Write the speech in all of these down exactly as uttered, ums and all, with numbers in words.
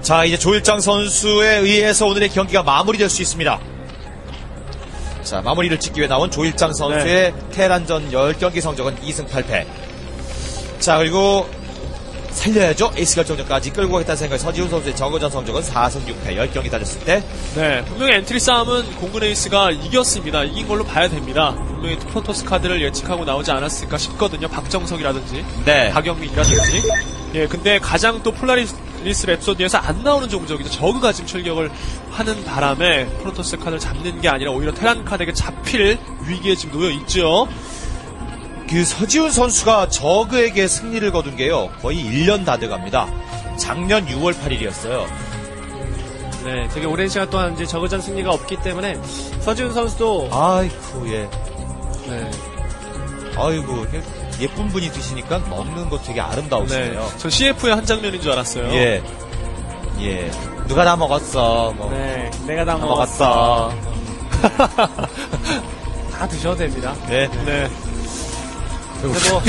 자, 이제 조일장 선수에 의해서 오늘의 경기가 마무리될 수 있습니다. 자, 마무리를 짓기 위해 나온 조일장 선수의 네. 테란전 십 경기 성적은 이 승 팔 패. 자, 그리고 살려야죠. 에이스 결정전까지 끌고 가겠다는 생각에 서지훈 선수의 저그전 성적은 사 승 육 패. 십 경기 다녔을 때. 네, 분명히 엔트리 싸움은 공군 에이스가 이겼습니다. 이긴 걸로 봐야 됩니다. 분명히 프로토스 카드를 예측하고 나오지 않았을까 싶거든요. 박정석이라든지, 네. 박영민이라든지. 예, 근데 가장 또 폴라리스 랩소디에서 안 나오는 종족이죠. 저그가 지금 출격을 하는 바람에 프로토스 카드를 잡는 게 아니라 오히려 테란 카드에게 잡힐 위기에 지금 놓여 있죠. 그 서지훈 선수가 저그에게 승리를 거둔 게요, 거의 일 년 다 돼갑니다. 작년 유월 팔일이었어요. 네, 되게 오랜 시간 동안 이제 저그전 승리가 없기 때문에 서지훈 선수도 아이쿠 예. 네. 아이고 예쁜 분이 드시니까 먹는 거 되게 아름다우시네요. 네, 전 씨에프의 한 장면인 줄 알았어요. 예, 예. 누가 다 먹었어? 뭐. 네, 내가 다, 다 먹었어. 먹었어. 다 드셔도 됩니다. 네, 네. 그래도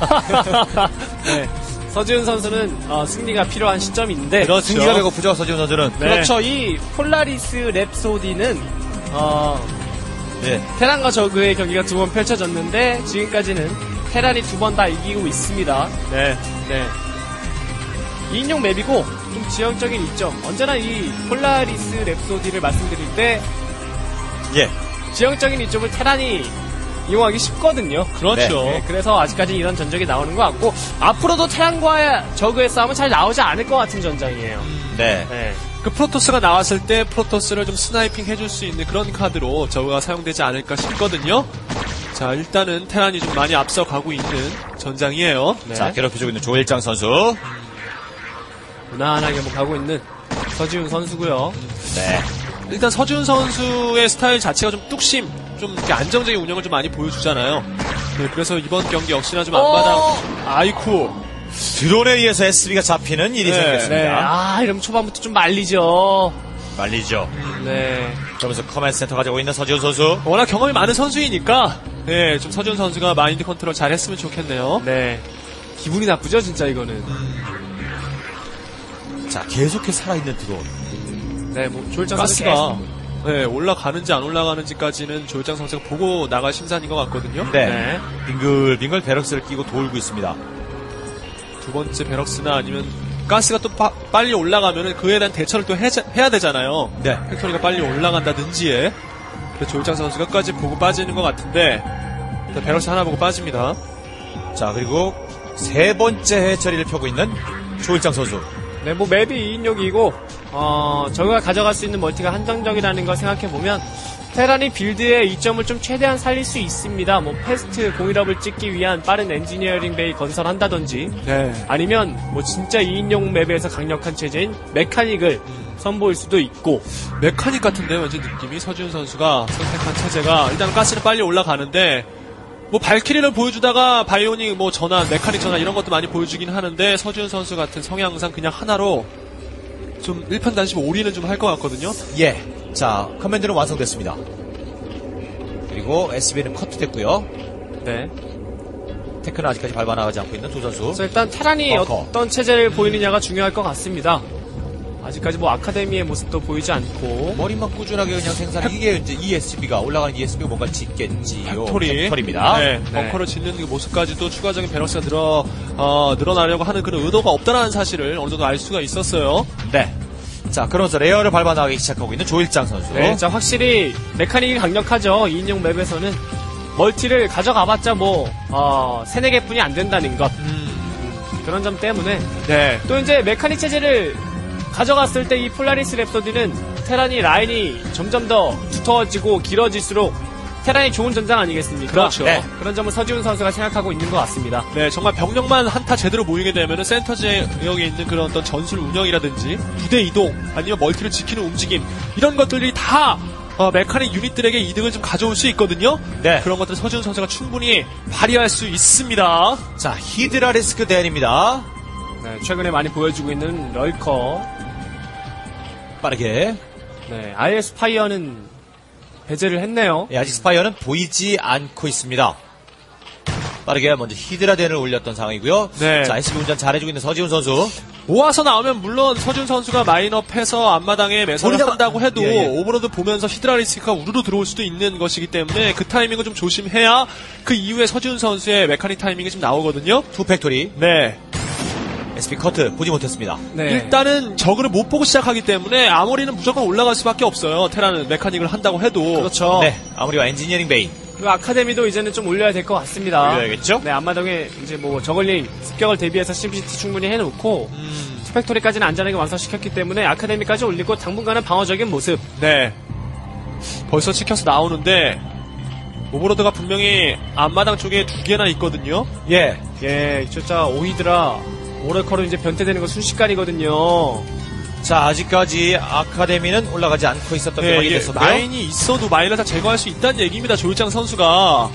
네, 서지훈 선수는 어, 승리가 필요한 시점인데 그렇죠. 승리가 배고프죠, 서지훈 선수는. 네. 그렇죠. 이 폴라리스 랩소디는 어, 네. 테란과 저그의 경기가 두 번 펼쳐졌는데 지금까지는 테란이 두 번 다 이기고 있습니다. 네, 네. 이 인용 맵이고 좀 지형적인 이점. 언제나 이 폴라리스 랩소디를 말씀드릴 때 예. 지형적인 이점을 테란이 이용하기 쉽거든요. 그렇죠. 네, 그래서 아직까지 이런 전적이 나오는 것 같고 앞으로도 테란과 저그의 싸움은 잘 나오지 않을 것 같은 전장이에요. 네. 네. 그 프로토스가 나왔을 때 프로토스를 좀 스나이핑 해줄 수 있는 그런 카드로 저거가 사용되지 않을까 싶거든요. 자, 일단은 테란이 좀 많이 앞서가고 있는 전장이에요. 네. 자, 괴롭혀주고 있는 조일장 선수. 무난하게 뭐 가고 있는 서지훈 선수고요. 네. 일단 서지훈 선수의 스타일 자체가 좀 뚝심, 좀 이렇게 안정적인 운영을 좀 많이 보여주잖아요. 네, 그래서 이번 경기 역시나 좀 앞마당, 아이쿠. 드론에 의해서 에스비가 잡히는 일이 네, 생겼습니다. 네. 아, 이러면 초반부터 좀 말리죠. 말리죠. 네. 그러면서 커맨드 센터 가지고 있는 서지훈 선수. 워낙 경험이 많은 선수이니까, 네, 좀 서지훈 선수가 마인드 컨트롤 잘 했으면 좋겠네요. 네. 기분이 나쁘죠, 진짜 이거는. 자, 계속해서 살아있는 드론. 네, 뭐 조일장 가스가 네, 올라가는지 안 올라가는지까지는 조일장 선수가 보고 나갈 심산인 것 같거든요. 네. 네. 빙글빙글 베럭스를 끼고 돌고 있습니다. 두 번째 베럭스나 아니면 가스가 또 빠, 빨리 올라가면은 그에 대한 대처를 또 해, 해야 되잖아요. 네. 팩토리가 빨리 올라간다든지에. 그래서 조일장 선수가 끝까지 보고 빠지는 것 같은데 일단 베럭스 하나 보고 빠집니다. 자, 그리고 세 번째 해처리를 펴고 있는 조일장 선수. 네, 뭐 맵이 이 인용이고 어, 저가 가져갈 수 있는 멀티가 한정적이라는 걸 생각해보면 테란이 빌드의 이점을 좀 최대한 살릴 수 있습니다. 뭐 패스트 공일업을 찍기 위한 빠른 엔지니어링 베이 건설한다든지 네. 아니면 뭐 진짜 이 인용 맵에서 강력한 체제인 메카닉을 선보일 수도 있고 메카닉 같은데 왠지 느낌이 서지훈 선수가 선택한 체제가 일단 가스는 빨리 올라가는데 뭐 발키리를 보여주다가 바이오닉 뭐 전환, 메카닉 전환 이런 것도 많이 보여주긴 하는데 서지훈 선수 같은 성향상 그냥 하나로 좀 일편단심 올인은 좀 할 것 같거든요. 예. 자, 커맨드는 완성됐습니다. 그리고 에스비는 커트됐고요. 네. 테크는 아직까지 밟아나가지 않고 있는 두 선수. 그래서 일단 테란이 벙커. 어떤 체제를 보이느냐가 중요할 것 같습니다. 아직까지 뭐 아카데미의 모습도 보이지 않고 머리만 꾸준하게 그냥 생산. 이게 이제 이에스비가 올라가는 이에스비가 뭔가 짓겠지요. 팩토리. 팩토리입니다. 네, 네. 벙커를 짓는 그 모습까지도 추가적인 베럭스가 늘어, 어, 늘어나려고 하는 그런 의도가 없다라는 사실을 어느 정도 알 수가 있었어요. 네. 자, 그러면서 레어를 밟아나가기 시작하고 있는 조일장 선수. 네, 자 확실히 메카닉이 강력하죠. 이 인용 맵에서는 멀티를 가져가봤자 뭐 어, 세네 개뿐이 안 된다는 것 음, 그런 점 때문에 네. 또 이제 메카닉 체제를 가져갔을 때 이 폴라리스 랩소디는 테란이 라인이 점점 더 두터워지고 길어질수록 테란이 좋은 전장 아니겠습니까? 그렇죠. 네. 그런 점을 서지훈 선수가 생각하고 있는 것 같습니다. 네, 정말 병력만 한타 제대로 모이게 되면은 센터 지역에 있는 그런 어떤 전술 운영이라든지 부대 이동 아니면 멀티를 지키는 움직임 이런 것들이 다 어, 메카닉 유닛들에게 이득을 좀 가져올 수 있거든요. 네. 그런 것들을 서지훈 선수가 충분히 발휘할 수 있습니다. 자, 히드라 리스크 대안입니다. 네, 최근에 많이 보여주고 있는 럴커. 빠르게. 네, 아예 스파이어는 배제를 했네요. 예, 아직 스파이어는 보이지 않고 있습니다. 빠르게 먼저 히드라 대안을 올렸던 상황이고요. 네. 자, 에스비 운전 잘해주고 있는 서지훈 선수. 모아서 나오면 물론 서준 선수가 마인업해서 앞마당에 매설을 거기다가- 한다고 해도 예, 예. 오버로드 보면서 히드라리스크가 우르르 들어올 수도 있는 것이기 때문에 그 타이밍을 좀 조심해야 그 이후에 서준 선수의 메카닉 타이밍이 좀 나오거든요. 투 팩토리. 네. 에스피 커트 보지 못했습니다. 네. 일단은 저그를 못 보고 시작하기 때문에 아머리는 무조건 올라갈 수밖에 없어요. 테라는 메카닉을 한다고 해도. 그렇죠. 네, 아무리와 엔지니어링 베인. 그리고 아카데미도 이제는 좀 올려야 될 것 같습니다. 올려야겠죠? 네, 앞마당에 이제 뭐 저글링 습격을 대비해서 심시티 충분히 해놓고 음. 스펙토리까지는 안전하게 완성시켰기 때문에 아카데미까지 올리고 당분간은 방어적인 모습. 네. 벌써 찍혀서 나오는데 오버로드가 분명히 앞마당 쪽에 두 개나 있거든요. 예. 예, 진짜 오히드라 오라커로 이제 변태되는 거 순식간이거든요. 자, 아직까지 아카데미는 올라가지 않고 있었던 게 네, 확인이 이게 됐었고요. 마인이 있어도 마인을 다 제거할 수 있다는 얘기입니다. 조일장 선수가.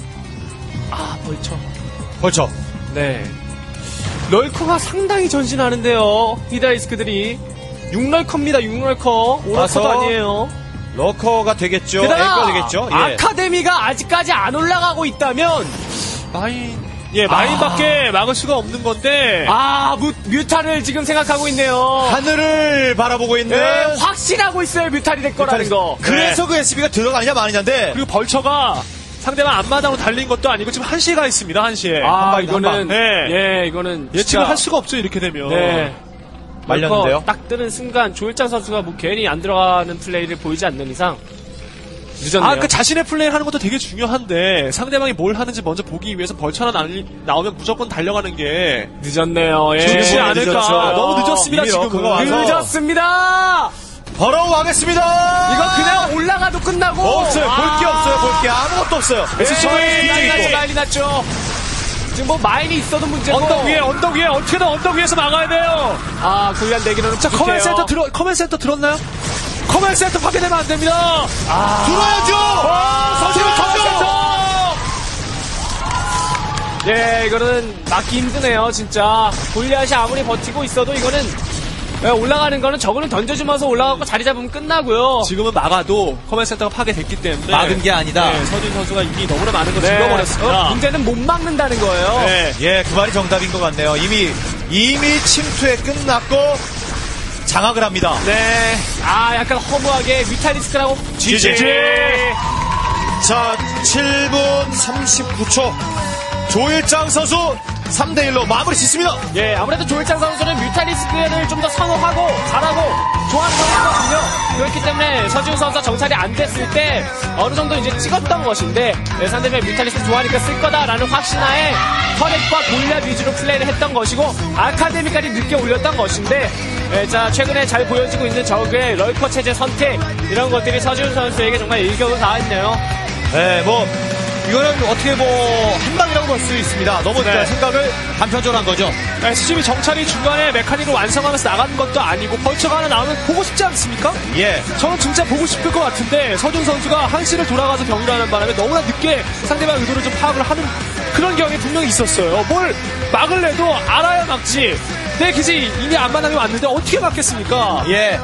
아, 벌쳐. 벌쳐. 네. 럴커가 상당히 전진하는데요. 히다리스크들이. 육 럴커입니다, 육 럴커. 오라커도 와서 아니에요. 러커가 되겠죠. 게다가 앵커가 되겠죠. 예. 아카데미가 아직까지 안 올라가고 있다면 마인. 예, 마인밖에 막을 수가 없는 건데. 아, 뮤, 뮤탈을 지금 생각하고 있네요. 하늘을 바라보고 있는. 네, 확신하고 있어요, 뮤탈이 될 거라는 거. 그래서 그 에스비가 들어가느냐 마느냐인데. 그리고 벌처가 상대방 앞마당으로 달린 것도 아니고 지금 한시에 가 있습니다. 한시에. 아, 방, 한 이거는 방. 네. 예, 이거는 예측을 진짜- 할 수가 없죠. 이렇게 되면. 네. 말렸는데요. 럴커 딱 뜨는 순간 조일장 선수가 뭐 괜히 안 들어가는 플레이를 보이지 않는 이상 늦었네요. 아, 그 자신의 플레이를 하는 것도 되게 중요한데 상대방이 뭘 하는지 먼저 보기 위해서 벌처 하나 나- 나오면 무조건 달려가는 게 늦었네요. 예. 좋지 네, 않을까. 늦었죠. 너무 늦었습니다. 이미 지금. 러커가 와서. 늦었습니다. 걸어가겠습니다. 이거 그냥 올라가도 끝나고 없어요. 볼 게 없어요. 볼 게 아무것도 없어요. 에스씨브이 예, 난리 났죠, 있고. 난리 났죠. 지금 뭐 마인이 있어도 문제고 언덕 위에 언덕 위에 어떻게든 언덕 위에서 막아야 돼요. 아 고유한 내기로는 자, 커맨 센터 들어 커맨 센터 들었나요? 커맨 센터 파괴되면 안 됩니다. 들어야죠. 선수가 쳤죠. 예, 이거는 막기 힘드네요, 진짜. 골리앗이 아무리 버티고 있어도 이거는 예, 올라가는 거는 저거는 던져주면서 올라가고 자리 잡으면 끝나고요. 지금은 막아도 커맨 센터가 파괴됐기 때문에 막은 게 아니다. 네, 서진 선수가 이미 너무나 많은 걸 네. 죽여버렸습니다. 어, 문제는 못 막는다는 거예요. 네. 예, 그 말이 정답인 것 같네요. 이미 이미 침투에 끝났고 장악을 합니다. 네. 아, 약간 허무하게 뮤탈리스크라고 지지. 자, 칠 분 삼십구 초. 조일장 선수 삼 대 일로 마무리 짓습니다. 예, 아무래도 조일장 선수는 뮤탈리스크를 좀 더 선호하고 잘하고 좋아하는 선수거든요. 그렇기 때문에 서지훈 선수가 정찰이 안 됐을 때 어느 정도 이제 찍었던 것인데 예, 상대방이 뮤탈리스크 좋아하니까 쓸 거다라는 확신하에 터렛과 골리앗 위주로 플레이를 했던 것이고 아카데미까지 늦게 올렸던 것인데 예, 자 최근에 잘 보여지고 있는 적의 럴커 체제 선택 이런 것들이 서지훈 선수에게 정말 일격을 가했네요. 네, 뭐 이거는 어떻게 뭐 한방이라고 볼 수 있습니다. 너무 네. 생각을 단편적으로 한 거죠. 에스씨비 정찰이 중간에 메카닉을 완성하면서 나가는 것도 아니고 벌처가 하나 나오면 보고 싶지 않습니까? 예. 저는 진짜 보고 싶을 것 같은데 서준 선수가 한시를 돌아가서 경기를 하는 바람에 너무나 늦게 상대방 의도를 좀 파악을 하는 그런 경향이 분명히 있었어요. 뭘 막을래도 알아야 막지. 내 기지 이미 앞마당에 왔는데 어떻게 막겠습니까? 예.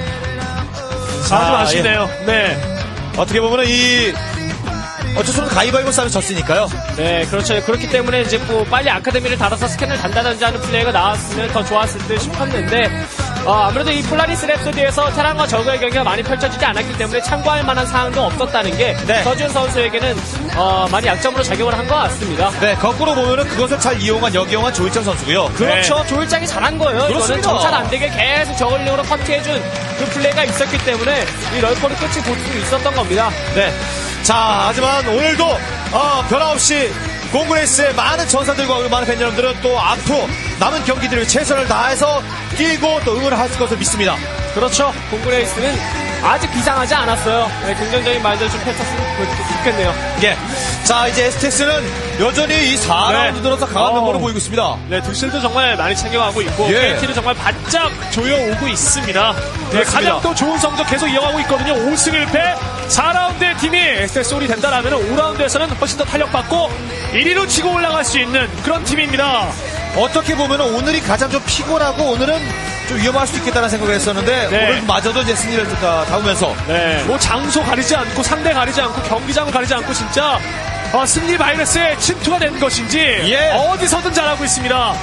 자, 좀 아, 아쉽네요. 네. 어떻게 보면은 이 어쩔 수 없는 가위바위보 싸움에 졌으니까요. 네, 그렇죠. 그렇기 때문에 이제 뭐 빨리 아카데미를 닫아서 스캔을 단다든지 하는 플레이가 나왔으면 더 좋았을 듯 싶었는데 어, 아무래도 이 폴라리스 랩소디에서 테란과 저그의 경기가 많이 펼쳐지지 않았기 때문에 참고할 만한 사항도 없었다는 게 네. 서지훈 선수에게는 어, 많이 약점으로 작용을 한 것 같습니다. 네, 거꾸로 보면은 그것을 잘 이용한 역이용한 조일장 선수고요. 그렇죠. 조일장이 잘한 거예요. 이거는 그렇습니다. 정찰 안 되게 계속 저글링으로 커트해준 그 플레이가 있었기 때문에 이 럴커를 끝이 볼 수 있었던 겁니다. 네. 자, 하지만 오늘도 어, 변함없이 공그레이스의 많은 전사들과 우리 많은 팬 여러분들은 또 앞으로 남은 경기들을 위해 최선을 다해서 뛰고 또 응원을 할 것을 믿습니다. 그렇죠. 공그레이스는 아직 비상하지 않았어요. 네, 긍정적인 말들 좀 펼쳤으면 좋겠네요. 예. 자, 이제 에스티엑스는 여전히 이 사 라운드 네. 들어서 강한 어. 면모를 보이고 있습니다. 네, 득실도 정말 많이 챙겨가고 있고 예. 케이티를 정말 바짝 조여오고 있습니다. 네, 그렇습니다. 가장 또 좋은 성적 계속 이어가고 있거든요. 오 승 일 패 사 라운드의 팀이 에스티엑스 올이 된다라면 오 라운드에서는 훨씬 더 탄력받고 일 위로 치고 올라갈 수 있는 그런 팀입니다. 어떻게 보면 오늘이 가장 좀 피곤하고 오늘은 좀 위험할 수 있겠다는 생각을 했었는데 네. 오늘마저도 이제 승리를 잡으면서 네, 뭐 장소 가리지 않고 상대 가리지 않고 경기장을 가리지 않고 진짜 어, 승리 바이러스에 침투가 된 것인지 예. 어디서든 잘하고 있습니다.